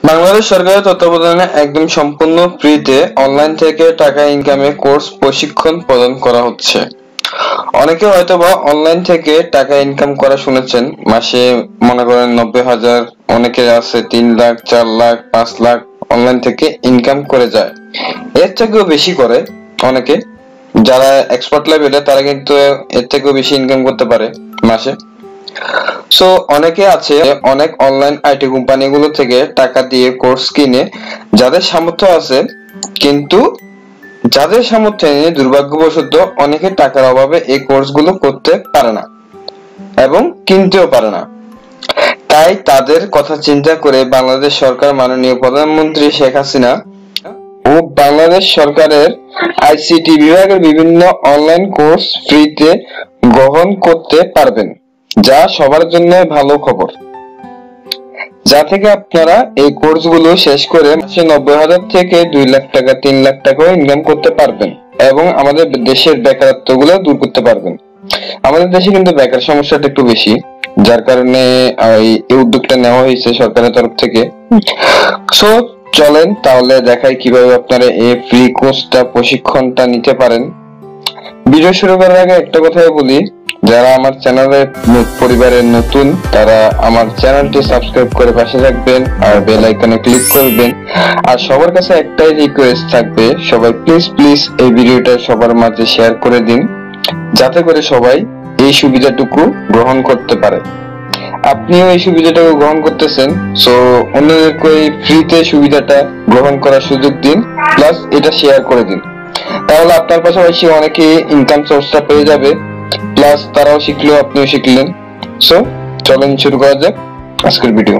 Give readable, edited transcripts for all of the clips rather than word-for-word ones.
বাংলাদেশ সরকারের তত্ত্বাবধানে একদম সম্পূর্ণ ফ্রিতে অনলাইন থেকে টাকা ইনকামে কোর্স প্রশিক্ষণ প্রদান করা হচ্ছে। অনেকে হয়তোবা অনলাইন থেকে টাকা ইনকাম করা শুনেছেন, মাসে মনে করেন 90,000, অনেকের আছে 3 লাখ, 4 লাখ, 5 লাখ অনলাইন থেকে ইনকাম করে যায়। এর থেকেও বেশি করে অনেকে, যারা এক্সপার্ট লেভেলে তারা কিন্তু এর থেকেও বেশি ইনকাম করতে পারে মাসে। সো অনেকে আছে অনেক অনলাইন আইটি কোম্পানিগুলো থেকে টাকা দিয়ে কোর্স কিনে, যাদের সামর্থ্য আছে, কিন্তু যাদের সামর্থ্য নেই দুর্ভাগ্যবশত অনেকে টাকার অভাবে এই কোর্সগুলো করতে পারে না এবং কিনতেও পারে না। তাই তাদের কথা চিন্তা করে বাংলাদেশ সরকার মাননীয় প্রধানমন্ত্রী শেখ হাসিনা ও বাংলাদেশ সরকারের আইসিটি বিভাগের বিভিন্ন অনলাইন কোর্স ফ্রিতে গ্রহণ করতে পারবেন, যা সবার জন্য ভালো খবর। যা থেকে আপনারা এই কোর্সগুলো শেষ করে মাসে 90,000 থেকে 2 লাখ টাকা, 3 লাখ টাকা ইনকাম করতে পারবেন এবং আমাদের দেশের বেকারত্বগুলো দূর করতে পারবেন। আমাদের দেশে কিন্তু বেকার সমস্যাটা একটু বেশি, যার কারণে এই উদ্যোগটা নেওয়া হয়েছে সরকারের তরফ থেকে। সো চলেন তাহলে দেখাই কিভাবে আপনারা এই ফ্রি কোর্সটা প্রশিক্ষণটা নিতে পারেন। ভিডিও শুরু করার আগে একটা কথাই বলি, যারা আমার চ্যানেলের পরিবারের নতুন তারা আমার চ্যানেলটি সাবস্ক্রাইব করে পাশে থাকবেন আর বেল আইকনে ক্লিক করবেন। আর সবার কাছে একটাই রিকোয়েস্ট থাকবে, সবাই প্লিজ এই ভিডিওটা সবার মাঝে শেয়ার করে দিন, যাতে করে সবাই এই সুবিধাটুকু গ্রহণ করতে পারে। আপনিও এই সুবিধাটাকে গ্রহণ করতেছেন, সো অন্যদেরকে এই ফ্রিতে সুবিধাটা গ্রহণ করার সুযোগ দিন, প্লাস এটা শেয়ার করে দিন। তাহলে আপনার পাশাপাশি অনেকে ইনকাম সোর্সটা পেয়ে যাবে, প্লাস তারাও শিখলো, আপনিও শিখলেন। সো চলেন শুরু করা যাক আজকের ভিডিও।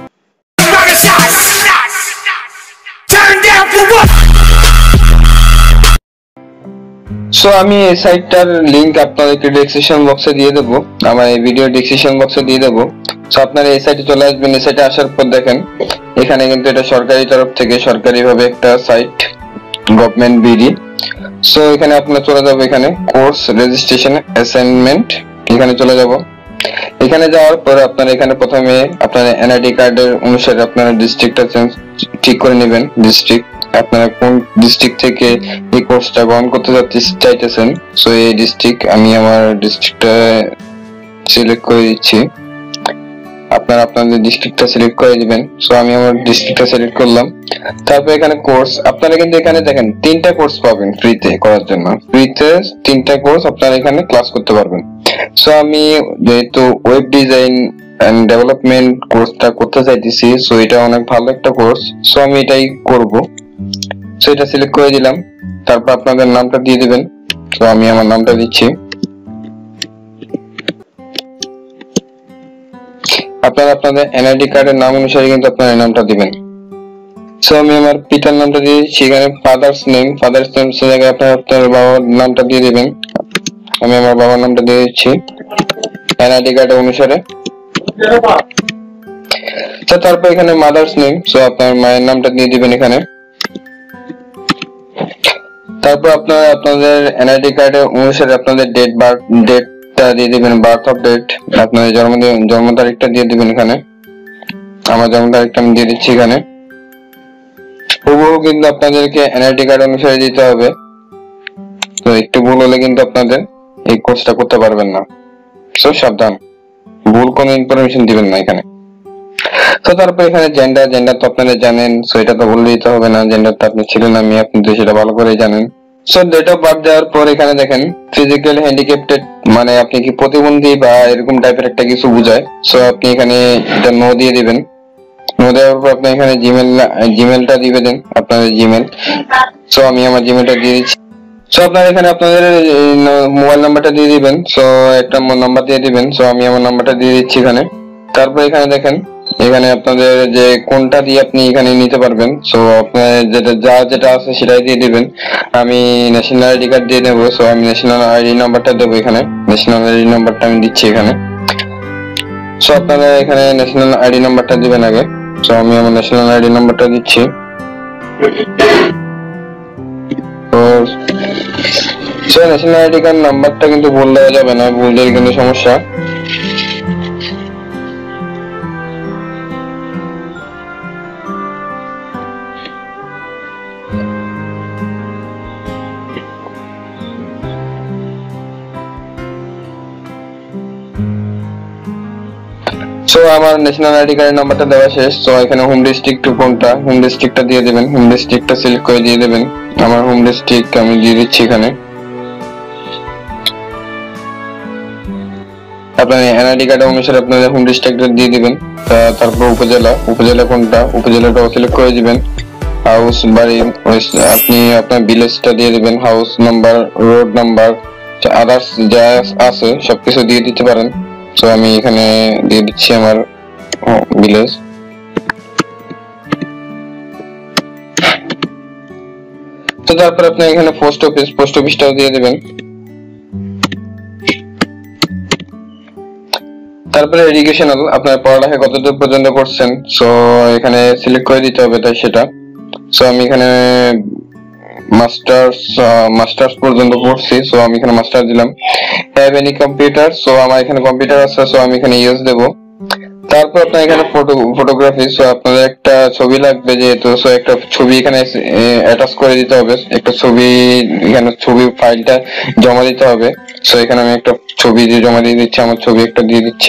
সো আমি এই সাইটটার লিংক আপনাদেরকে ডেসক্রিপশন বক্সে দিয়ে দেব, আমার এই ভিডিও ডেসক্রিপশন বক্সে দিয়ে দেব। সো আপনারা এই সাইটে চলে আসবেন। এই সাইটে আসার পর দেখেন এখানে কিন্তু এটা সরকারি তরফ থেকে সরকারিভাবে একটা সাইট, গভর্নমেন্ট বিডি। সো এখানে আপনারা চলে যাবো, এখানে কোর্স রেজিস্ট্রেশন অ্যাসাইনমেন্ট, এখানে চলে যাব। এখানে যাওয়ার পর আপনারা এখানে প্রথমে আপনার এনআইডি কার্ডের অনুসারে আপনারা ডিস্ট্রিক্টটা ঠিক করে নেবেন। ডিস্ট্রিক্ট, আপনারা কোন ডিস্ট্রিক্ট থেকে এই কোর্সটা গ্রহণ করতে চাইতেছেন। সো এই ডিস্ট্রিক্ট, আমি আমার ডিস্ট্রিক্টটা সিলেক্ট করে দিচ্ছি। আপনারা আপনাদের ডিস্ট্রিক্টটা সিলেক্ট করে দিবেন। সো আমি আমার ডিস্ট্রিক্টটা সিলেক্ট করলাম। তারপর এখানে কোর্স, আপনারা কিন্তু এখানে দেখেন 3টা কোর্স পাবেন ফ্রিতে করার জন্য। ফ্রিতে 3টা কোর্স আপনারা এখানে ক্লাস করতে পারবেন। সো আমি যেহেতু ওয়েব ডিজাইন এন্ড ডেভেলপমেন্ট কোর্সটা করতে চাইতেছি, সো এটা অনেক ভালো একটা কোর্স, সো আমি এটাই করব। সো এটা সিলেক্ট করে দিলাম। তারপর আপনাদের নামটা দিয়ে দিবেন। সো আমি আমার নামটা দিচ্ছি। আপনারা আপনাদের এনআইডি কার্ডের নাম অনুসারে কিন্তু আপনারা এই নামটা দিবেন। সো আমি আমার পিতার নামটা দিয়ে দিচ্ছি। এখানে ফাদার্স নেম জায়গায় আপনারা আপনার বাবার নামটা দিয়ে দিবেন। আমি আমার বাবার নামটা দিয়ে দিচ্ছি এনআইডি কার্ড অনুসারে। তো তারপর এখানে মাদার্স নেম, সো আপনার মায়ের নামটা দিয়ে দিবেন এখানে। তারপর আপনারা আপনাদের এনআইডি কার্ডের অনুসারে আপনাদের ডেটটা দিয়ে দিবেন, বার্থ অফ ডেট, আপনাদের জন্ম তারিখটা দিয়ে দিবেন এখানে। আমার জন্ম তারিখটা আমি দিয়ে দিচ্ছি এখানে। হুবহু কিন্তু আপনাদেরকে এনআইডি কার্ড অনুসারে দিতে হবে, তো একটু ভুল হলে কিন্তু আপনাদের এই কোর্সটা করতে পারবেন না। সো সাবধান, ভুল কোনো ইনফরমেশন দিবেন না এখানে। তো তারপর এখানে জেন্ডার তো আপনারা জানেন, সো এটা তো বলে দিতে হবে না, জেন্ডারটা আপনি ছিলেন, আমি আপনি তো সেটা ভালো করেই জানেন। সো ডেট অফ বার্থ দেওয়ার পর এখানে দেখেন ফিজিক্যাল হ্যান্ডিক্যাপটেড, মানে আপনি কি প্রতিবন্ধী বা এরকম টাইপের একটা কিছু বোঝায়। সো আপনি এখানে এটা নো দিয়ে দিবেন। নো দেওয়ার পর আপনি এখানে জিমেলটা দিয়ে দেন, আপনাদের জিমেল। সো আমি আমার জিমেলটা দিয়ে দিচ্ছি। সো আপনারা এখানে আপনাদের মোবাইল নাম্বারটা দিয়ে দিবেন। সো একটা নাম্বার দিয়ে দিবেন। সো আমি আমার নাম্বারটা দিয়ে দিচ্ছি এখানে। তারপর এখানে দেখেন এখানে আপনাদের যে কোনটা দিয়ে আপনি এখানে নিতে পারবেন। সো আপনার যেটা আছে সেটাই দিয়ে দিবেন। আমি ন্যাশনাল আইডি কার্ড দিয়ে দেবো। সো আমি ন্যাশনাল আইডি নাম্বারটা দেবো এখানে। ন্যাশনাল আইডি নাম্বারটা আমি দিচ্ছি এখানে। সো আপনারা এখানে ন্যাশনাল আইডি নাম্বারটা দিবেন আগে। সো আমি আমার ন্যাশনাল আইডি নাম্বারটা দিচ্ছি। তো ন্যাশনাল আইডি কার্ড নাম্বারটা কিন্তু ভুল দেওয়া যাবে না, ভুল দিলে কিন্তু সমস্যা। সো আমার ন্যাশনাল আইডি কার্ডের নাম্বারটা দেওয়া শেষ। সো এখানে হোম ডিস্ট্রিক্ট কোনটা, হোম ডিস্ট্রিক্টটা দিয়ে দিবেন, হোম ডিস্ট্রিক্টটা সিলেক্ট করে দিয়ে দিবেন। আমার হোম ডিস্ট্রিক্ট আমি দিয়ে দিচ্ছি এখানে। আপনার এনআইডি কার্ড অনুসারে আপনাদের হোম ডিস্ট্রিক্টটা দিয়ে দিবেন। তারপর উপজেলা কোনটা, উপজেলাটাও সিলেক্ট করে দিবেন। হাউস বাড়ি আপনি আপনার ভিলেজটা দিয়ে দিবেন, house number, road number, others যা আছে সবকিছু দিয়ে দিতে পারেন। তো আমি এখানে দিয়ে দিচ্ছি আমার ভিলেজ। তো তারপর আপনি এখানে পোস্ট অফিসটাও দিয়ে দিবেন। তারপরে এডুকেশনাল, আপনার পড়ালেখা কতদূর পর্যন্ত করছেন, সো এখানে সিলেক্ট করে দিতে হবে তাই সেটা। সো আমি এখানে মাস্টার্স পর্যন্ত পড়ছি, সো আমি এখানে মাস্টার দিলাম। হ্যাভ এনি কম্পিউটার, সো আমার এখানে কম্পিউটার আছে, সো আমি এখানে ইউজ দেব। তারপর আপনার এখানে ফটোগ্রাফি, সো আপনাদের একটা ছবি লাগবে যেহেতু, সো একটা ছবি এখানে অ্যাটাচ করে দিতে হবে, একটা ছবি এখানে ছবি ফাইলটা জমা দিতে হবে। সো এখানে আমি একটা ছবি দিয়ে জমা দিয়ে দিচ্ছি, আমার ছবি একটা দিয়ে দিচ্ছি।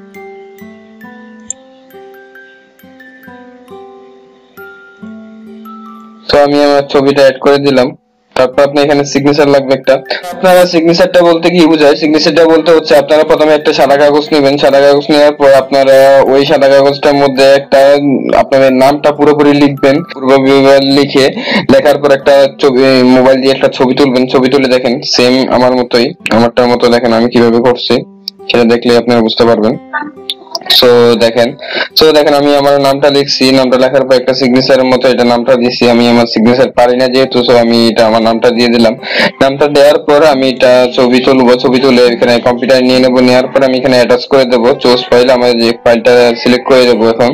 তো আমি আমার ছবিটা অ্যাড করে দিলাম। তারপর আপনার এখানে সিগনেচার লাগবে একটা। আপনারা সিগনেচারটা বলতে কি বোঝায়, সিগনেচারটা বলতে হচ্ছে আপনারা প্রথমে একটা সাদা কাগজ নেবেন, সাদা কাগজ নেওয়ার পর আপনারা ওই সাদা কাগজটার মধ্যে একটা আপনাদের নামটা পুরোপুরি লিখবেন, লিখে লেখার পর একটা ছবি, মোবাইল দিয়ে একটা ছবি তুলবেন, ছবি তুলে দেখেন সেম আমারটার মতো দেখেন আমি কিভাবে করছি, সেটা দেখলে আপনারা বুঝতে পারবেন। সো দেখেন আমি আমার নামটা লিখছি, নামটা লেখার পর একটা সিগনেচারের মতো এটা নামটা দিছি। আমি আমার সিগনেচার পারি না যেহেতু, সো আমি এটা আমার নামটা দিয়ে দিলাম। নামটা দেওয়ার পর আমি এটা ছবি তুলবো, ছবি তুলে এখানে কম্পিউটার নিয়ে নেবো, নেওয়ার পর আমি এখানে অ্যাটাচ করে দেবো চুজ ফাইল, আমার যে ফাইলটা সিলেক্ট করে দেবো এখন।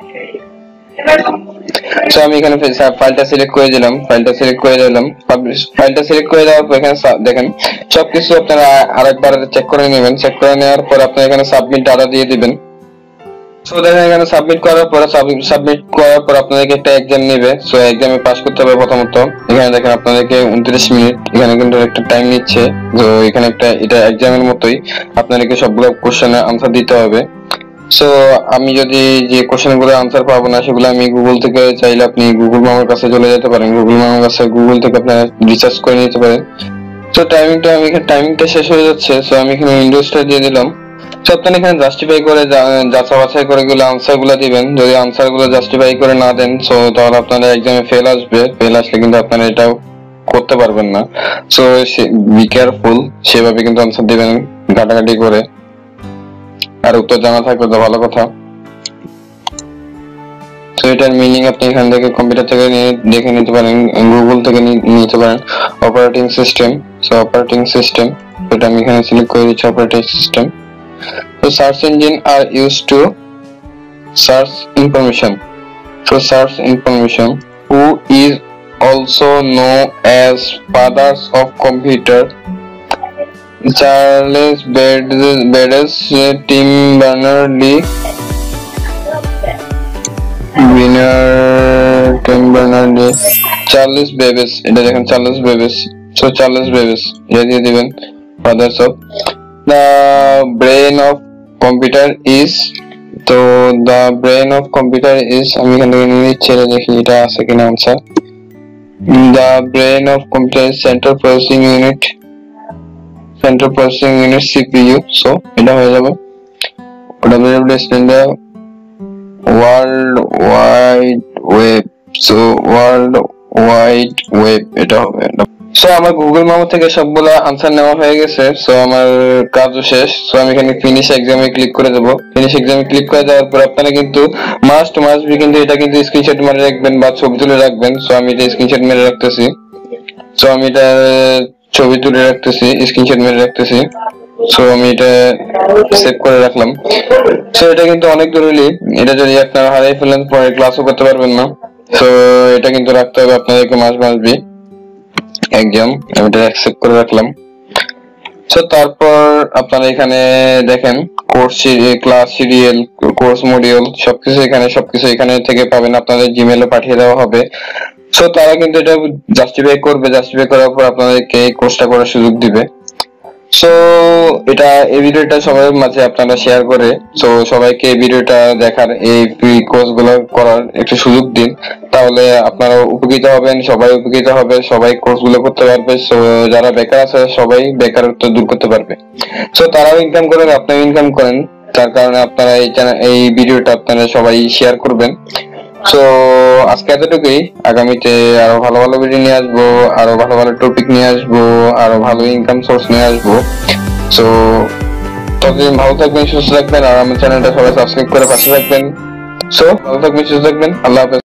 সো আমি এখানে ফাইলটা সিলেক্ট করে দিলাম, ফাইলটা সিলেক্ট করে দেওয়ার পর এখানে দেখেন সবকিছু আপনারা আরেকবার চেক করে নেবেন। চেক করে নেওয়ার পর আপনারা এখানে সাবমিট ডাটা দিয়ে দিবেন। সো দেখেন এখানে সাবমিট করার পর আপনাদেরকে একটা এক্সাম নেবে। সো এক্সামে পাস করতে হবে প্রথমত। এখানে দেখেন আপনাদেরকে 29 মিনিট এখানে কিন্তু একটা টাইম নিচ্ছে। তো এখানে একটা এটা এক্সামের মতোই, আপনাদেরকে সবগুলো কোশ্চেনের আনসার দিতে হবে। সো আমি যদি যে কোশ্চেনগুলো আনসার পাবো না সেগুলো আমি গুগল থেকে চাইলে আপনি গুগল মামার কাছে চলে যেতে পারেন, গুগল থেকে আপনারা রিসার্চ করে নিতে পারেন। সো টাইমিংটা শেষ হয়ে যাচ্ছে। সো আমি এখানে উইন্ডোজটা দিয়ে দিলাম। সো আপনারা এখানে জাস্টিফাই করে যাচাই বাছাই করে আনসার গুলো দিবেন। যদি আনসার গুলো জাস্টিফাই করে না দেন সো তাহলে আপনাদের এক্সামে ফেল আসলে কিন্তু আপনারা এটাও করতে পারবেন না। সো বি কেয়ারফুল, সেভাবে কিন্তু আনসার দিবেন ঘাটাঘাটি করে। আর উত্তর জানা থাকলে তো ভালো কথা। তো এটার মিনিং আপনি এখান থেকে কম্পিউটার থেকে দেখে নিতে পারেন, গুগল থেকে নিতে পারেন। Operating system, so operating system এটা আমি এখানে সিলেক্ট করে দিচ্ছি, operating system. So search engine are used to search information. So search information, who is also known as fathers of computer, Charles Babbage, Tim Berners-Lee, Charles Babbage, এটা দেখেন Charles Babbage। So Charles Babbage এটা দিয়ে দিবেন, fathers of the brain of computer is, তো the brain of computer is আমি এখান থেকে নিয়ে নিচ্ছি, দেখি এটা আছে কিনা answer. the brain of computer is central processing unit CPU, so এটা হয়ে যাবে। world wide web, so world wide web এটা হবে। সো আমার গুগল মামা থেকে সবগুলা আনসার নেওয়া হয়ে গেছে। সো আমার কাজও শেষ। সো আমি এখানে ফিনিশ এক্সামে ক্লিক করে দেব। ফিনিশ এক্সামে ক্লিক করে দেওয়ার পর আপনারা কিন্তু মাস্ট বি কিন্তু এটা কিন্তু স্ক্রিনশট মেরে রাখবেন বা ছবি তুলে রাখবেন। সো আমি এটা স্ক্রিনশট মেরে রাখতেছি। সো আমি এটা ছবি তুলে রাখতেছি, স্ক্রিনশট মেরে রাখতেছি। সো আমি এটা সেভ করে রাখলাম। সো এটা কিন্তু অনেক জরুরি, এটা যদি আপনারা হারিয়ে ফেলেন পরে ক্লাসও করতে পারবেন না। সো এটা কিন্তু রাখতে হবে আপনাদেরকে মাস্ট বি এক্সাম, আমি এটা অ্যাকসেপ্ট করে রাখলাম। সো তারপর আপনারা এখানে দেখেন course class serial, course module সবকিছু এখানে থেকে পাবেন, আপনাদের জিমেইলে পাঠিয়ে দেওয়া হবে। সো তারা কিন্তু এটা জাস্টিফাই করার পর আপনাদেরকে এই কোর্সটা করার সুযোগ দিবে। সো এই ভিডিওটা সবার মাঝে আপনারা শেয়ার করে সবাইকে এই ভিডিওটা দেখার, এই ফ্রি কোর্স গুলো করার একটা সুযোগ দিন। তাহলে আপনারা উপকৃত হবেন, সবাই উপকৃত হবে, সবাই কোর্স গুলো করতে পারবে। সো যারা বেকার আছে সবাই বেকারত্ব দূর করতে পারবে। সো তারাও ইনকাম করেন, আপনিও ইনকাম করেন। তার কারণে আপনারা এই ভিডিওটা আপনারা সবাই শেয়ার করবেন। সো আজকে এতটুকুই। আগামীতে আরো ভালো ভালো ভিডিও নিয়ে আসবো, আরো ভালো ভালো টপিক নিয়ে আসবো, আরো ভালো ইনকাম সোর্স নিয়ে আসবো। সো ততদিন ভালো থাকবেন, সুস্থ থাকবেন, আর আমার চ্যানেলটা সবাই সাবস্ক্রাইব করে পাশে থাকবেন। সো ভালো থাকবেন, সুস্থ থাকবেন। আল্লাহ হাফেজ।